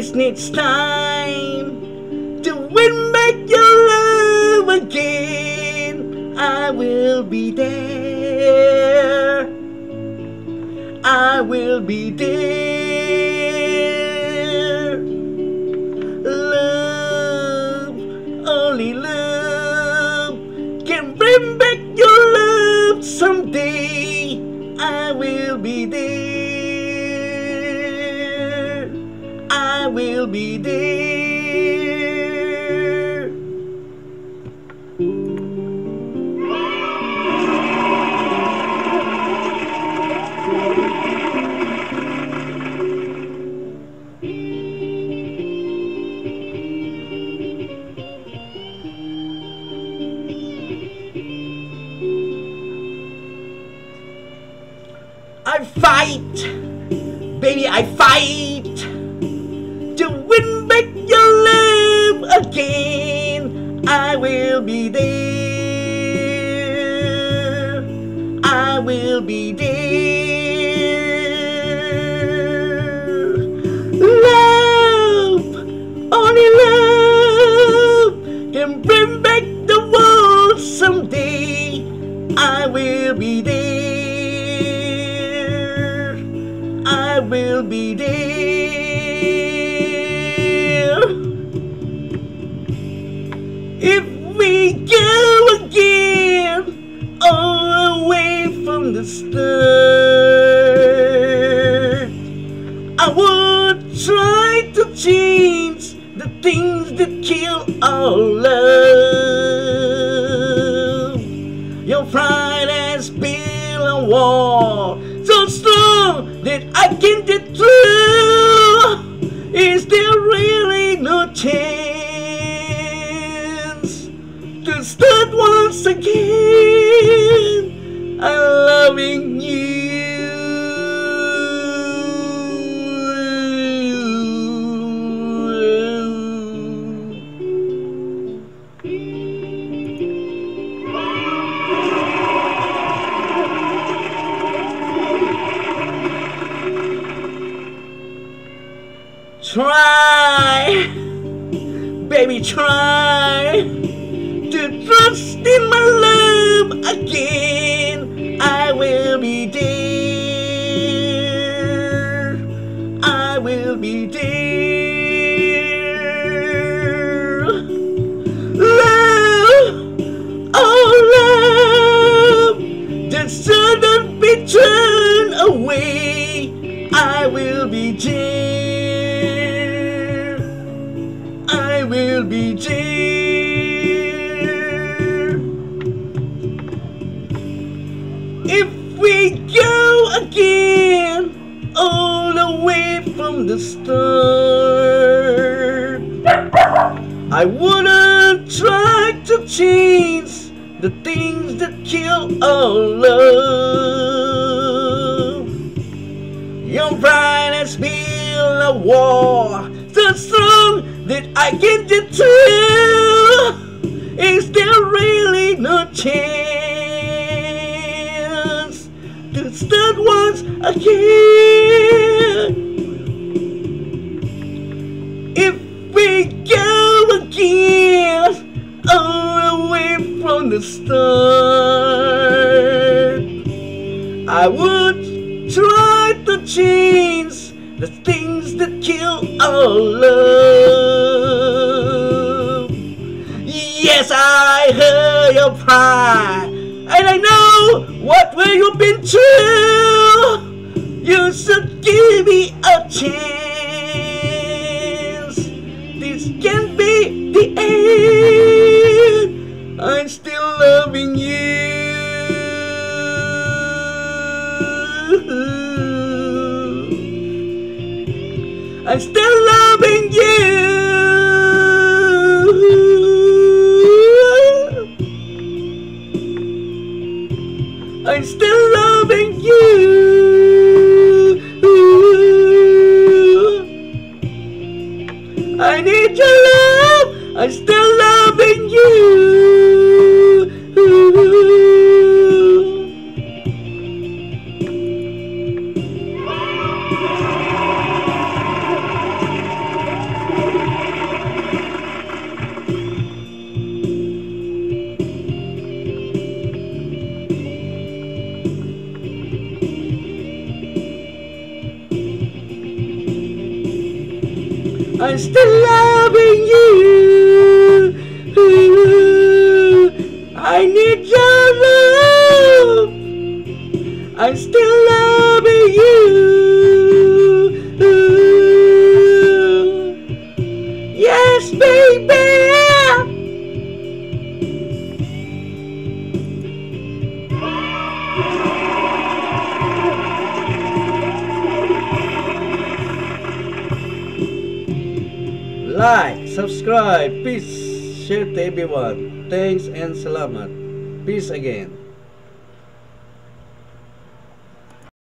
this needs time to win back your love again. I will be there. I will be there. Love, only love can bring back your love someday. I will be there. I will be there. I fight, baby, I fight to win back your love again. I will be there. I will be there. Love, only love can bring back the world someday. I will be there. I will be there. If we go again all the way from the start, I would try to change the things that kill our love. Your pride has built a wall so strong that I can't get through. Is there really no chance to start once again? I'm loving you. Try, baby, try to trust in my love again. I will be there. I will be there. Love, oh love, that shouldn't be turned away. I will be there. I will be there. If we go again all the way from the start, I wouldn't try to change the things that kill our love. Your pride has built a wall so strong that I can't get through. Is there really no chance to start once again? If we go again all the way from the start, I would try to change the things that kill our love. Yes, I heard your pride, and I know what way you've been through. You should give me a chance. This can't be the end. I'm still loving you. I'm still loving you. I'm still loving you. I need your love. I'm still loving you. I'm still loving you. I need your love. I'm still loving you. Yes, baby. Like, subscribe, peace, share to everyone. Thanks and salamat. Peace again.